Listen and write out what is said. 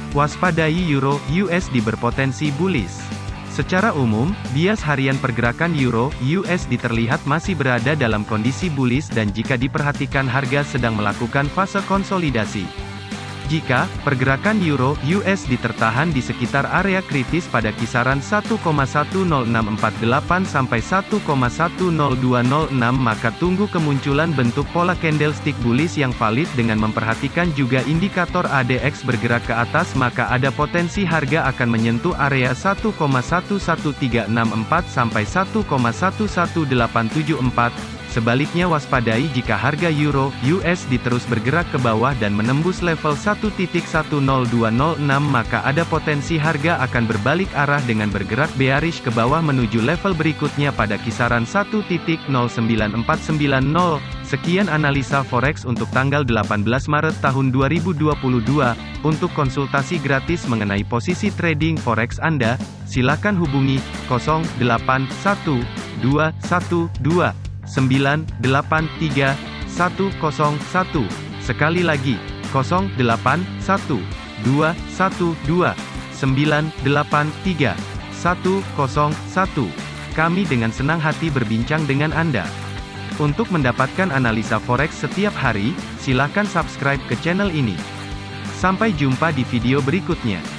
Waspadai Euro USD berpotensi bullish. Secara umum, bias harian pergerakan Euro USD terlihat masih berada dalam kondisi bullish dan jika diperhatikan harga sedang melakukan fase konsolidasi. Jika pergerakan Euro USD tertahan di sekitar area kritis pada kisaran 1,10648 sampai 1,10206 maka tunggu kemunculan bentuk pola candlestick bullish yang valid dengan memperhatikan juga indikator ADX bergerak ke atas maka ada potensi harga akan menyentuh area 1,11364 sampai 1,11874. Sebaliknya waspadai jika harga Euro USD terus bergerak ke bawah dan menembus level 1.10206 maka ada potensi harga akan berbalik arah dengan bergerak bearish ke bawah menuju level berikutnya pada kisaran 1.09490. Sekian analisa forex untuk tanggal 18 Maret tahun 2022. Untuk konsultasi gratis mengenai posisi trading forex Anda, silakan hubungi 081212983101. Sekali lagi, 081212983101. Kami dengan senang hati berbincang dengan Anda. Untuk mendapatkan analisa forex setiap hari, silakan subscribe ke channel ini. Sampai jumpa di video berikutnya.